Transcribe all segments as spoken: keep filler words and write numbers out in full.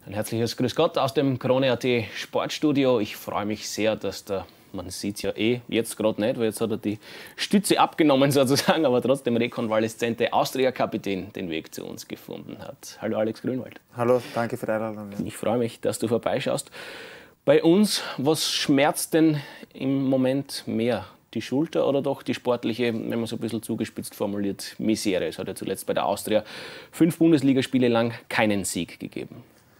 Ein herzliches Grüß Gott aus dem Krone.at Sportstudio. Ich freue mich sehr, dass der, man sieht es ja eh jetzt gerade nicht, weil jetzt hat er die Stütze abgenommen sozusagen, aber trotzdem rekonvaleszente Austria-Kapitän den Weg zu uns gefunden hat. Hallo Alex Grünwald. Hallo, danke für die Einladung. Ich freue mich, dass du vorbeischaust. Bei uns, was schmerzt denn im Moment mehr? Die Schulter oder doch die sportliche, wenn man so ein bisschen zugespitzt formuliert, Misere? Es hat ja zuletzt bei der Austria fünf Bundesligaspiele lang keinen Sieg gegeben.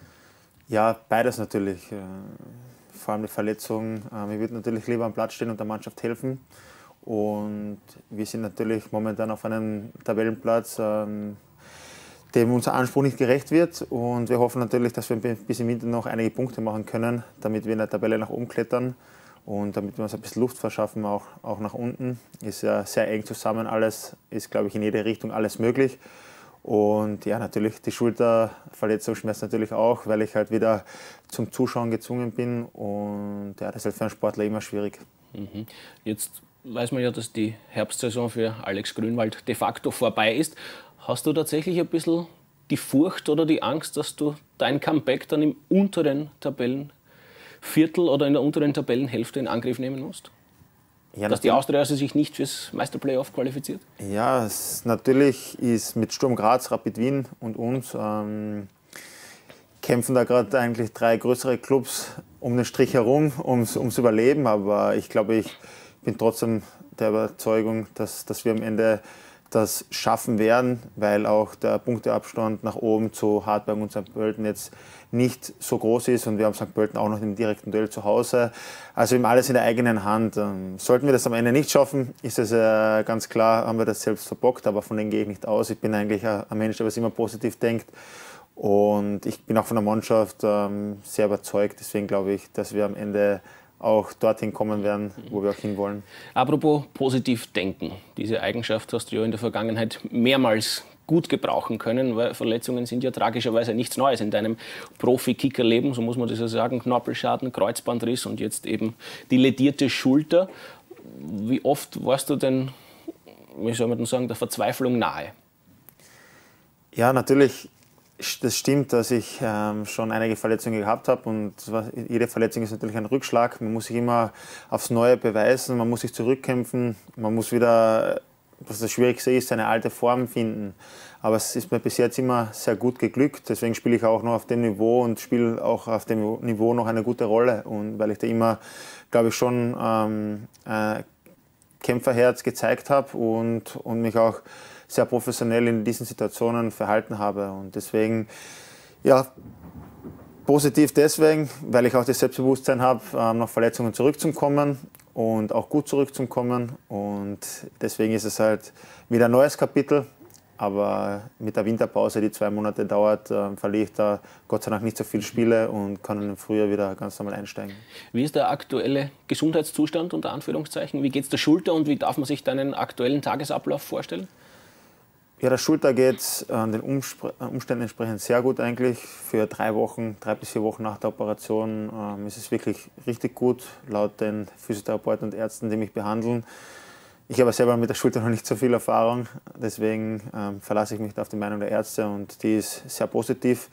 Ja, beides natürlich. Vor allem die Verletzung. Ich würde natürlich lieber am Platz stehen und der Mannschaft helfen. Und wir sind natürlich momentan auf einem Tabellenplatz, dem unser Anspruch nicht gerecht wird. Und wir hoffen natürlich, dass wir bis im Winter noch einige Punkte machen können, damit wir in der Tabelle nach oben klettern. Und damit wir uns ein bisschen Luft verschaffen, auch, auch nach unten. Ist ja sehr eng zusammen alles, ist glaube ich in jede Richtung alles möglich. Und ja, natürlich die Schulterverletzung schmerzt natürlich auch, weil ich halt wieder zum Zuschauen gezwungen bin. Und ja, das ist halt für einen Sportler immer schwierig. Mhm. Jetzt weiß man ja, dass die Herbstsaison für Alex Grünwald de facto vorbei ist. Hast du tatsächlich ein bisschen die Furcht oder die Angst, dass du dein Comeback dann im unteren Tabellenviertel oder in der unteren Tabellenhälfte in Angriff nehmen musst? Ja, dass die Austria also sich nicht fürs Meisterplayoff qualifiziert? Ja, es, natürlich ist mit Sturm Graz, Rapid Wien und uns ähm, kämpfen da gerade eigentlich drei größere Clubs um den Strich herum, ums, ums Überleben. Aber ich glaube, ich bin trotzdem der Überzeugung, dass, dass wir am Ende das schaffen werden, weil auch der Punkteabstand nach oben zu Hartberg und Sankt Pölten jetzt nicht so groß ist und wir haben Sankt Pölten auch noch im direkten Duell zu Hause. Also eben alles in der eigenen Hand. Sollten wir das am Ende nicht schaffen, ist es äh, ganz klar, haben wir das selbst verbockt, aber von denen gehe ich nicht aus. Ich bin eigentlich ein Mensch, der was immer positiv denkt und ich bin auch von der Mannschaft ähm, sehr überzeugt. Deswegen glaube ich, dass wir am Ende auch dorthin kommen werden, wo wir auch hinwollen. Apropos positiv denken. Diese Eigenschaft hast du ja in der Vergangenheit mehrmals gut gebrauchen können, weil Verletzungen sind ja tragischerweise nichts Neues in deinem Profi-Kicker-Leben, so muss man das ja sagen. Knorpelschaden, Kreuzbandriss und jetzt eben die ledierte Schulter. Wie oft warst du denn, wie soll man denn sagen, der Verzweiflung nahe? Ja, natürlich. Das stimmt, dass ich ähm, schon einige Verletzungen gehabt habe und jede Verletzung ist natürlich ein Rückschlag. Man muss sich immer aufs Neue beweisen, man muss sich zurückkämpfen, man muss wieder, was das Schwierigste ist, seine alte Form finden. Aber es ist mir bis jetzt immer sehr gut geglückt, deswegen spiele ich auch noch auf dem Niveau und spiele auch auf dem Niveau noch eine gute Rolle. Und weil ich da immer, glaube ich, schon ähm, äh, Kämpferherz gezeigt habe und, und mich auch sehr professionell in diesen Situationen verhalten habe. Und deswegen, ja, positiv deswegen, weil ich auch das Selbstbewusstsein habe, ähm, nach Verletzungen zurückzukommen und auch gut zurückzukommen. Und deswegen ist es halt wieder ein neues Kapitel. Aber mit der Winterpause, die zwei Monate dauert, äh, verliere ich da Gott sei Dank nicht so viele Spiele und kann im Frühjahr wieder ganz normal einsteigen. Wie ist der aktuelle Gesundheitszustand unter Anführungszeichen? Wie geht es der Schulter und wie darf man sich deinen aktuellen Tagesablauf vorstellen? Ja, der Schulter geht äh, den Umständen entsprechend sehr gut eigentlich. Für drei Wochen, drei bis vier Wochen nach der Operation ähm, ist es wirklich richtig gut, laut den Physiotherapeuten und Ärzten, die mich behandeln. Ich habe selber mit der Schulter noch nicht so viel Erfahrung, deswegen ähm, verlasse ich mich auf die Meinung der Ärzte und die ist sehr positiv.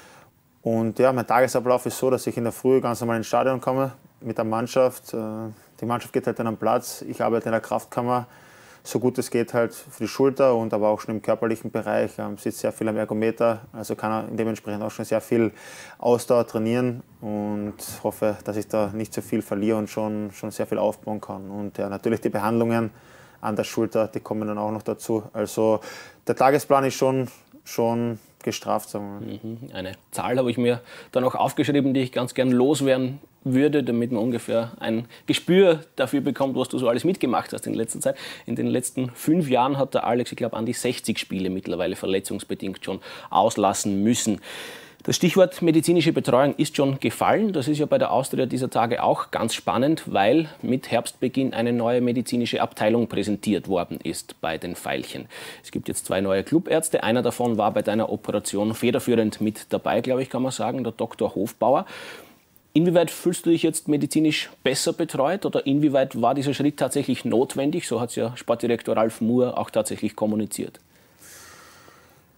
Und ja, mein Tagesablauf ist so, dass ich in der Früh ganz normal ins Stadion komme mit der Mannschaft. Äh, die Mannschaft geht halt dann am Platz, ich arbeite in der Kraftkammer. So gut es geht halt für die Schulter und aber auch schon im körperlichen Bereich. Ähm, sitzt sehr viel am Ergometer, also kann er dementsprechend auch schon sehr viel Ausdauer trainieren und hoffe, dass ich da nicht so viel verliere und schon, schon sehr viel aufbauen kann. Und ja, natürlich die Behandlungen an der Schulter, die kommen dann auch noch dazu. Also der Tagesplan ist schon, schon gestraft, sagen wir mal. Eine Zahl habe ich mir dann auch aufgeschrieben, die ich ganz gern loswerden würde, damit man ungefähr ein Gespür dafür bekommt, was du so alles mitgemacht hast in letzter Zeit. In den letzten fünf Jahren hat der Alex, ich glaube, an die sechzig Spiele mittlerweile verletzungsbedingt schon auslassen müssen. Das Stichwort medizinische Betreuung ist schon gefallen. Das ist ja bei der Austria dieser Tage auch ganz spannend, weil mit Herbstbeginn eine neue medizinische Abteilung präsentiert worden ist bei den Veilchen. Es gibt jetzt zwei neue Clubärzte. Einer davon war bei deiner Operation federführend mit dabei, glaube ich, kann man sagen, der Doktor Hofbauer. Inwieweit fühlst du dich jetzt medizinisch besser betreut oder inwieweit war dieser Schritt tatsächlich notwendig? So hat es ja Sportdirektor Ralf Muhr auch tatsächlich kommuniziert.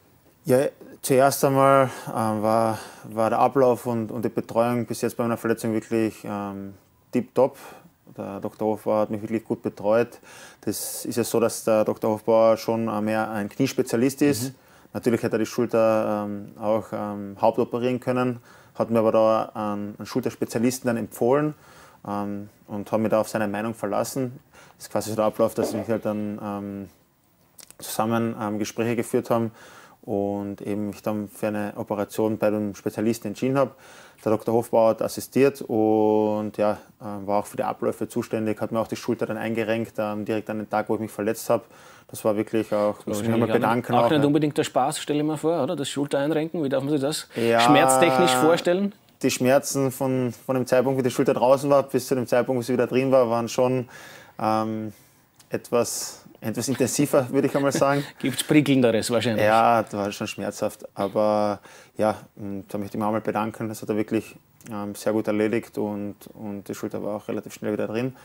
Ja, zuerst einmal äh, war, war der Ablauf und, und die Betreuung bis jetzt bei meiner Verletzung wirklich ähm, tipptopp. Der Doktor Hofbauer hat mich wirklich gut betreut. Das ist ja so, dass der Doktor Hofbauer schon mehr ein Kniespezialist ist. Mhm. Natürlich hätte er die Schulter ähm, auch ähm, hauptoperieren können, hat mir aber da einen, einen Schulterspezialisten dann empfohlen ähm, und habe mich da auf seine Meinung verlassen. Das ist quasi so der Ablauf, dass wir halt dann ähm, zusammen ähm, Gespräche geführt haben und eben mich dann für eine Operation bei dem Spezialisten entschieden habe. Der Doktor Hofbauer hat assistiert und ja, war auch für die Abläufe zuständig, hat mir auch die Schulter dann eingerenkt, direkt an den Tag, wo ich mich verletzt habe. Das war wirklich auch, muss ich mich mal bedanken. Auch, auch nicht unbedingt der Spaß, stelle ich mir vor, oder? Das Schultereinrenken, wie darf man sich das ja, schmerztechnisch vorstellen? Die Schmerzen von, von dem Zeitpunkt, wie die Schulter draußen war, bis zu dem Zeitpunkt, wo sie wieder drin war, waren schon ähm, etwas... Etwas intensiver, würde ich einmal sagen. Gibt es prickelnderes wahrscheinlich? Ja, das war schon schmerzhaft. Aber ja, da möchte ich mich auch mal bedanken. Das hat er wirklich ähm, sehr gut erledigt und, und die Schulter war auch relativ schnell wieder drin.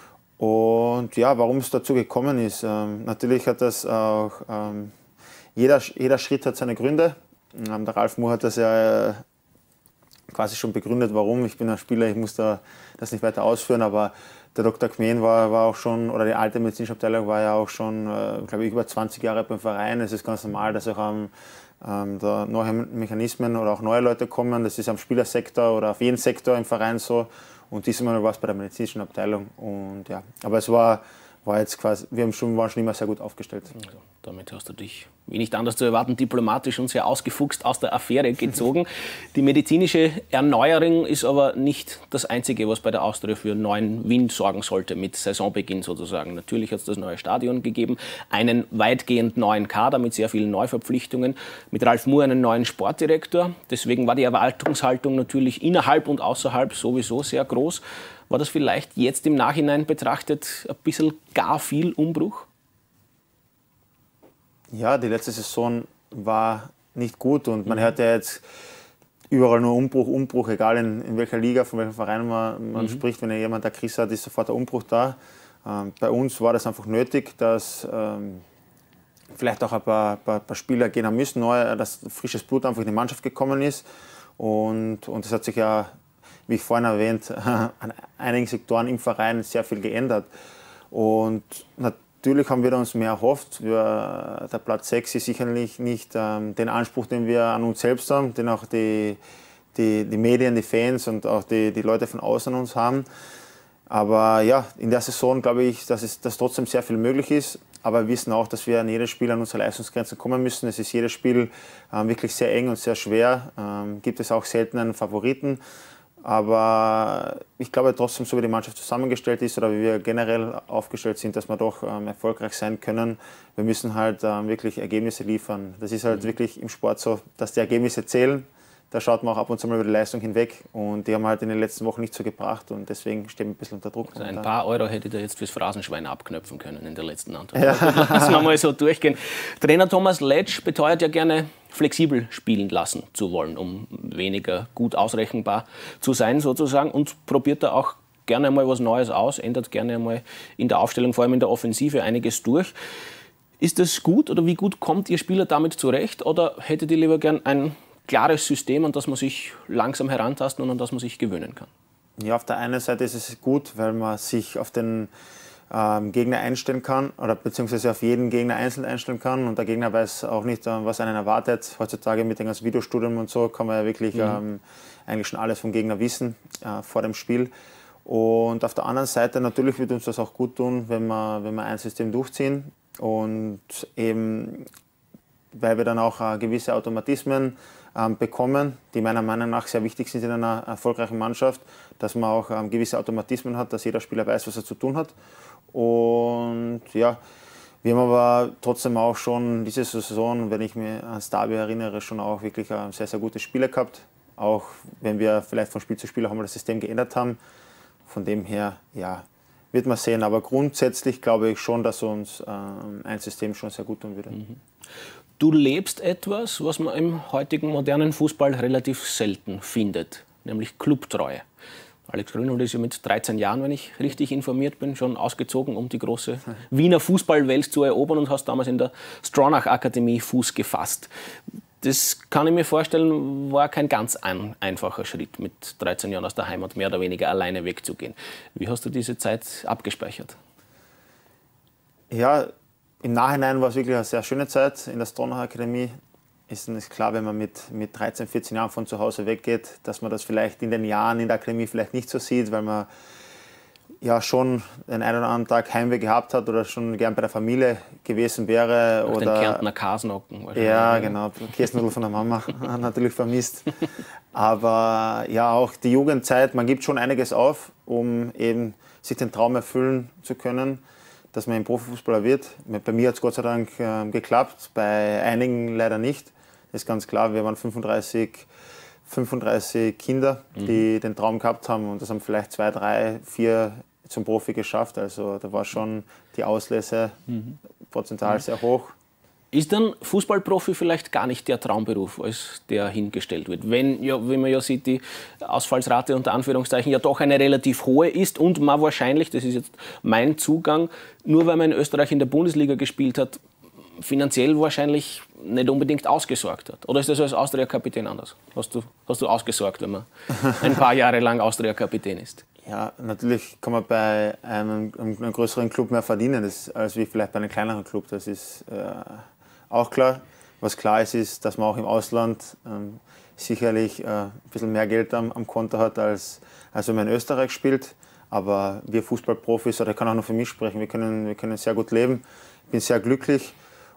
Und ja, warum es dazu gekommen ist. Ähm, natürlich hat das auch, ähm, jeder, jeder Schritt hat seine Gründe. Ähm, der Ralf Moore hat das ja äh, quasi schon begründet, warum. Ich bin ein Spieler, ich muss da das nicht weiter ausführen, aber der Doktor Kmen war, war auch schon, oder die alte medizinische Abteilung war ja auch schon, äh, glaube ich, über zwanzig Jahre beim Verein. Es ist ganz normal, dass auch ähm, da neue Mechanismen oder auch neue Leute kommen. Das ist am Spielersektor oder auf jeden Sektor im Verein so. Und diesmal war es bei der medizinischen Abteilung. Und ja, aber es war, war jetzt quasi, wir haben schon, waren schon immer sehr gut aufgestellt. Also, damit hast du dich, wie nicht anders zu erwarten, diplomatisch und sehr ausgefuchst aus der Affäre gezogen. Die medizinische Erneuerung ist aber nicht das Einzige, was bei der Austria für neuen Wind sorgen sollte, mit Saisonbeginn sozusagen. Natürlich hat es das neue Stadion gegeben, einen weitgehend neuen Kader mit sehr vielen Neuverpflichtungen, mit Ralf Moore einen neuen Sportdirektor. Deswegen war die Erwartungshaltung natürlich innerhalb und außerhalb sowieso sehr groß. War das vielleicht jetzt im Nachhinein betrachtet ein bisschen gar viel Umbruch? Ja, die letzte Saison war nicht gut und man hört ja jetzt überall nur Umbruch, Umbruch, egal in, in welcher Liga, von welchem Verein man, man mhm. spricht. Wenn jemand eine Krise hat, ist sofort der Umbruch da. Ähm, bei uns war das einfach nötig, dass ähm, vielleicht auch ein paar, paar, paar Spieler gehen müssen, neu, dass frisches Blut einfach in die Mannschaft gekommen ist. Und, und das hat sich ja, wie ich vorhin erwähnt, an einigen Sektoren im Verein sehr viel geändert. Und natürlich haben wir uns mehr erhofft. Wir, der Platz sechs ist sicherlich nicht ähm, den Anspruch, den wir an uns selbst haben, den auch die, die, die Medien, die Fans und auch die, die Leute von außen uns haben. Aber ja, in der Saison glaube ich, dass, es, dass trotzdem sehr viel möglich ist. Aber wir wissen auch, dass wir an jedes Spiel an unsere Leistungsgrenzen kommen müssen. Es ist jedes Spiel ähm, wirklich sehr eng und sehr schwer. Ähm, gibt es auch selten einen Favoriten. Aber ich glaube trotzdem, so wie die Mannschaft zusammengestellt ist oder wie wir generell aufgestellt sind, dass wir doch ähm, erfolgreich sein können. Wir müssen halt ähm, wirklich Ergebnisse liefern. Das ist halt mhm. wirklich im Sport so, dass die Ergebnisse zählen. Da schaut man auch ab und zu mal über die Leistung hinweg und die haben halt in den letzten Wochen nicht so gebracht und deswegen stehen wir ein bisschen unter Druck. Also ein paar Euro hätte ihr jetzt fürs Phrasenschwein abknöpfen können in der letzten Antwort. Ja. Lassen wir mal so durchgehen. Trainer Thomas Letsch beteuert ja gerne, flexibel spielen lassen zu wollen, um weniger gut ausrechenbar zu sein sozusagen und probiert da auch gerne mal was Neues aus, ändert gerne mal in der Aufstellung, vor allem in der Offensive, einiges durch. Ist das gut oder wie gut kommt Ihr Spieler damit zurecht oder hättet ihr lieber gern ein klares System, an das man sich langsam herantasten und an das man sich gewöhnen kann? Ja, auf der einen Seite ist es gut, weil man sich auf den ähm, Gegner einstellen kann oder beziehungsweise auf jeden Gegner einzeln einstellen kann und der Gegner weiß auch nicht, äh, was einen erwartet. Heutzutage mit dem ganzen Videostudium und so kann man ja wirklich mhm. ähm, eigentlich schon alles vom Gegner wissen äh, vor dem Spiel. Und auf der anderen Seite natürlich wird uns das auch gut tun, wenn wir, wenn wir ein System durchziehen und eben, weil wir dann auch äh, gewisse Automatismen ähm, bekommen, die meiner Meinung nach sehr wichtig sind in einer erfolgreichen Mannschaft, dass man auch ähm, gewisse Automatismen hat, dass jeder Spieler weiß, was er zu tun hat. Und ja, wir haben aber trotzdem auch schon diese Saison, wenn ich mich ans Derby erinnere, schon auch wirklich ähm, sehr, sehr gute Spiele gehabt. Auch wenn wir vielleicht von Spiel zu Spiel auch mal das System geändert haben. Von dem her, ja, wird man sehen. Aber grundsätzlich glaube ich schon, dass uns ähm, ein System schon sehr gut tun würde. Mhm. Du lebst etwas, was man im heutigen modernen Fußball relativ selten findet, nämlich Clubtreue. Alex Grünwald ist ja mit dreizehn Jahren, wenn ich richtig informiert bin, schon ausgezogen, um die große Wiener Fußballwelt zu erobern und hast damals in der Stronach Akademie Fuß gefasst. Das kann ich mir vorstellen, war kein ganz ein, einfacher Schritt, mit dreizehn Jahren aus der Heimat mehr oder weniger alleine wegzugehen. Wie hast du diese Zeit abgespeichert? Ja, im Nachhinein war es wirklich eine sehr schöne Zeit in der Stronach Akademie. Ist es klar, wenn man mit, mit dreizehn, vierzehn Jahren von zu Hause weggeht, dass man das vielleicht in den Jahren in der Akademie vielleicht nicht so sieht, weil man ja schon den einen oder anderen Tag Heimweh gehabt hat oder schon gern bei der Familie gewesen wäre. Nach oder den Kärntner Kasnocken wahrscheinlich. Ja, genau. Käsnudel von der Mama natürlich vermisst. Aber ja, auch die Jugendzeit, man gibt schon einiges auf, um eben sich den Traum erfüllen zu können, dass man ein Profifußballer wird. Bei mir hat es Gott sei Dank äh, geklappt, bei einigen leider nicht. Das ist ganz klar, wir waren fünfunddreißig, fünfunddreißig Kinder, die mhm. den Traum gehabt haben, und das haben vielleicht zwei, drei, vier zum Profi geschafft. Also da war schon die Auslese mhm. prozentual mhm. sehr hoch. Ist dann Fußballprofi vielleicht gar nicht der Traumberuf, als der hingestellt wird? Wenn, ja, wenn man ja sieht, die Ausfallsrate unter Anführungszeichen ja doch eine relativ hohe ist und man wahrscheinlich, das ist jetzt mein Zugang, nur weil man in Österreich in der Bundesliga gespielt hat, finanziell wahrscheinlich nicht unbedingt ausgesorgt hat. Oder ist das als Austria-Kapitän anders? Hast du, hast du ausgesorgt, wenn man ein paar Jahre lang Austria-Kapitän ist? Ja, natürlich kann man bei einem, einem größeren Club mehr verdienen, das, als wie vielleicht bei einem kleineren Club. Das ist äh, auch klar. Was klar ist, ist, dass man auch im Ausland ähm, sicherlich äh, ein bisschen mehr Geld am, am Konto hat, als, als wenn man in Österreich spielt. Aber wir Fußballprofis, oder ich kann auch nur für mich sprechen, wir können, wir können sehr gut leben. Ich bin sehr glücklich,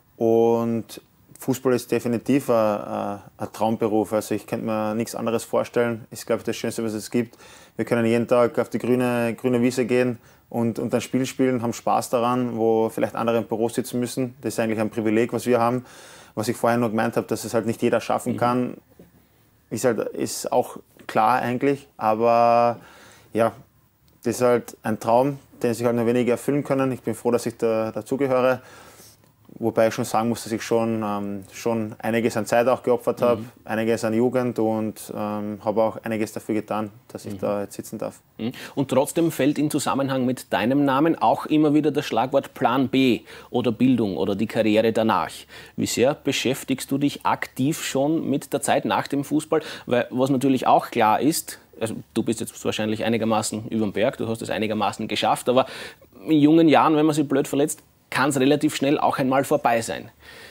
und Fußball ist definitiv ein, ein Traumberuf. Also ich könnte mir nichts anderes vorstellen. Ist, glaube ich, das Schönste, was es gibt. Wir können jeden Tag auf die grüne, grüne Wiese gehen und, und ein Spiel spielen, haben Spaß daran, wo vielleicht andere im Büro sitzen müssen. Das ist eigentlich ein Privileg, was wir haben. Was ich vorher nur gemeint habe, dass es halt nicht jeder schaffen kann, ist, halt, ist auch klar eigentlich. Aber ja, das ist halt ein Traum, den sich halt nur wenige erfüllen können. Ich bin froh, dass ich da, dazugehöre. Wobei ich schon sagen muss, dass ich schon, ähm, schon einiges an Zeit auch geopfert habe, mhm. einiges an Jugend, und ähm, habe auch einiges dafür getan, dass ich mhm. da jetzt sitzen darf. Und trotzdem fällt in Zusammenhang mit deinem Namen auch immer wieder das Schlagwort Plan B oder Bildung oder die Karriere danach. Wie sehr beschäftigst du dich aktiv schon mit der Zeit nach dem Fußball? Weil was natürlich auch klar ist, also du bist jetzt wahrscheinlich einigermaßen über den Berg, du hast es einigermaßen geschafft, aber in jungen Jahren, wenn man sich blöd verletzt, kann es relativ schnell auch einmal vorbei sein.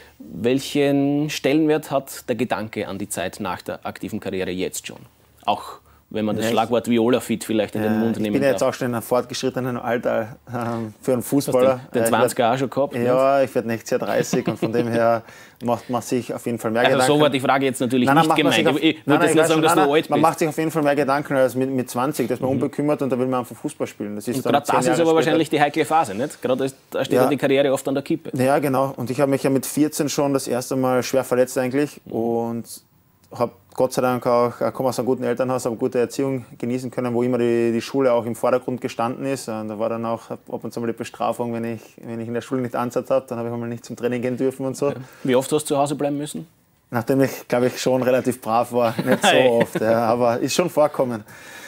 Welchen Stellenwert hat der Gedanke an die Zeit nach der aktiven Karriere jetzt schon? Auch wenn man das ja, Schlagwort Viola-Fit vielleicht in den Mund nehmen darf. Ich bin jetzt auch schon in einem fortgeschrittenen Alter äh, für einen Fußballer. Hast du den zwanziger auch schon gehabt? Ja, ne? Ich werde nächstes Jahr dreißig, und von dem her macht man sich auf jeden Fall mehr also Gedanken. So war die Frage jetzt natürlich nein, nein, nicht gemeint. Auf, ich würde jetzt nicht sagen, dass nein, du alt bist. Man macht sich auf jeden Fall mehr Gedanken als mit, mit zwanzig. Da ist man mhm. unbekümmert, und da will man einfach Fußball spielen. Das ist gerade das ist aber später. wahrscheinlich die heikle Phase, nicht? Gerade da steht ja die Karriere oft an der Kippe. Ja, genau. Und ich habe mich ja mit vierzehn schon das erste Mal schwer verletzt eigentlich. Mhm. Und habe Gott sei Dank auch, ich komme aus einem guten Elternhaus, habe gute Erziehung genießen können, wo immer die, die Schule auch im Vordergrund gestanden ist. Und da war dann auch ab und zu mal die Bestrafung, wenn ich, wenn ich in der Schule nicht Ansatz habe, dann habe ich mal nicht zum Training gehen dürfen und so. Okay. Wie oft hast du zu Hause bleiben müssen? Nachdem ich, glaube ich, schon relativ brav war, nicht so oft, ja, aber ist schon vorkommen.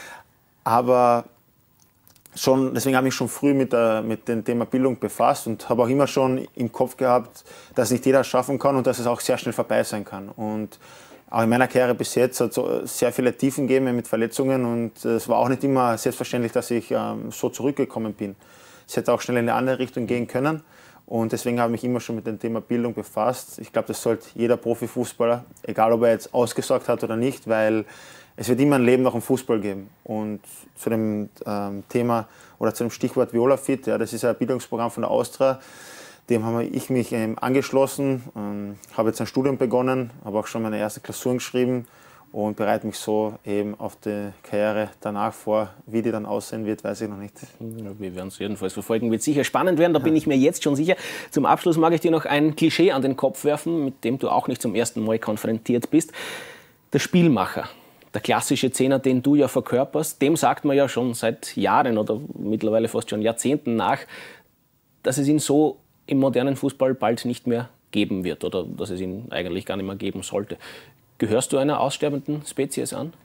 Aber schon, deswegen habe ich mich schon früh mit, der, mit dem Thema Bildung befasst und habe auch immer schon im Kopf gehabt, dass nicht jeder schaffen kann und dass es auch sehr schnell vorbei sein kann. Und auch in meiner Karriere bis jetzt hat es sehr viele Tiefen gegeben mit Verletzungen, und es war auch nicht immer selbstverständlich, dass ich ähm, so zurückgekommen bin. Es hätte auch schnell in eine andere Richtung gehen können, und deswegen habe ich mich immer schon mit dem Thema Bildung befasst. Ich glaube, das sollte jeder Profifußballer, egal ob er jetzt ausgesorgt hat oder nicht, weil es wird immer ein Leben nach dem Fußball geben. Und zu dem ähm, Thema oder zu dem Stichwort Viola-Fit, ja, das ist ein Bildungsprogramm von der Austria. Dem habe ich mich ähm, angeschlossen, ähm, habe jetzt ein Studium begonnen, habe auch schon meine erste Klausuren geschrieben und bereite mich so eben auf die Karriere danach vor. Wie die dann aussehen wird, weiß ich noch nicht. Ja, wir werden es jedenfalls verfolgen, wird sicher spannend werden, da bin ich mir jetzt schon sicher. Zum Abschluss mag ich dir noch ein Klischee an den Kopf werfen, mit dem du auch nicht zum ersten Mal konfrontiert bist. Der Spielmacher. Der klassische Zehner, den du ja verkörperst, dem sagt man ja schon seit Jahren oder mittlerweile fast schon Jahrzehnten nach, dass es ihn so im modernen Fußball bald nicht mehr geben wird oder dass es ihn eigentlich gar nicht mehr geben sollte. Gehörst du einer aussterbenden Spezies an?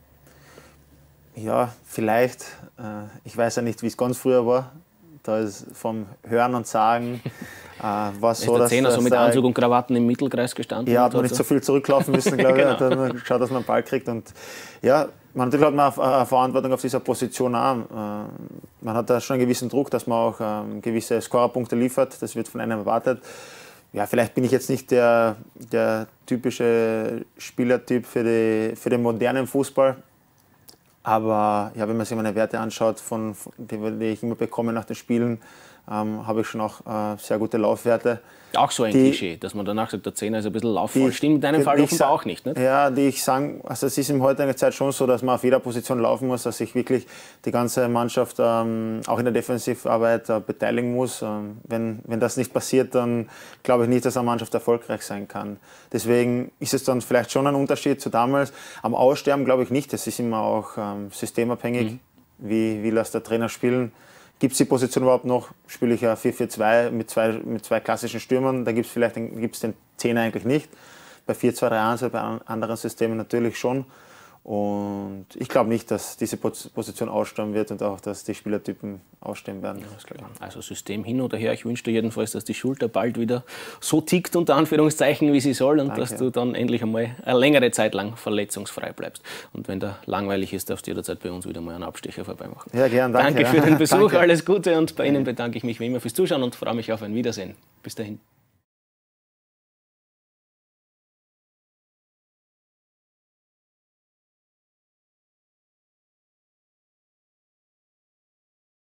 Ja, vielleicht. Ich weiß ja nicht, wie es ganz früher war. Da ist vom Hören und Sagen äh, war so, ist der dass, Zehner dass so mit der, Anzug und Krawatten im Mittelkreis gestanden. Ja, hat man nicht so viel zurücklaufen müssen, glaube ich. Genau. Hat dann geschaut, dass man einen Ball kriegt. Und ja, man, natürlich hat man eine Verantwortung auf dieser Position auch. Man hat da schon einen gewissen Druck, dass man auch ähm, gewisse Scorerpunkte liefert. Das wird von einem erwartet. Ja, vielleicht bin ich jetzt nicht der, der typische Spielertyp für, die, für den modernen Fußball. Aber ja, wenn man sich meine Werte anschaut, von, von, die, die ich immer bekomme nach den Spielen, ähm, habe ich schon auch äh, sehr gute Laufwerte. Auch so ein die, Klischee, dass man danach sagt, der Zehner ist ein bisschen laufvoll. Die, Stimmt in deinem Fall offenbar auch nicht, nicht? Ja, die ich sagen, also es ist in heutiger Zeit schon so, dass man auf jeder Position laufen muss, dass sich wirklich die ganze Mannschaft ähm, auch in der Defensivarbeit äh, beteiligen muss. Ähm, wenn, wenn das nicht passiert, dann glaube ich nicht, dass eine Mannschaft erfolgreich sein kann. Deswegen ist es dann vielleicht schon ein Unterschied zu damals. Am Aussterben glaube ich nicht, das ist immer auch ähm, systemabhängig, mhm. wie, wie lässt der Trainer spielen. Gibt es die Position überhaupt noch? Spiele ich ja vier vier zwei mit zwei, mit zwei klassischen Stürmern, da gibt es vielleicht den, gibt's den Zehner eigentlich nicht. Bei vier zwei drei eins, bei anderen Systemen natürlich schon. Und ich glaube nicht, dass diese Position aussterben wird und auch, dass die Spielertypen aussterben werden. Ja, also System hin oder her. Ich wünsche dir jedenfalls, dass die Schulter bald wieder so tickt, unter Anführungszeichen, wie sie soll und Danke. Dass du dann endlich einmal eine längere Zeit lang verletzungsfrei bleibst. Und wenn der langweilig ist, darfst du jederzeit bei uns wieder mal einen Abstecher vorbeimachen. Ja, gern, danke. Danke für den Besuch, danke. Alles Gute und bei Ihnen bedanke ich mich wie immer fürs Zuschauen und freue mich auf ein Wiedersehen. Bis dahin.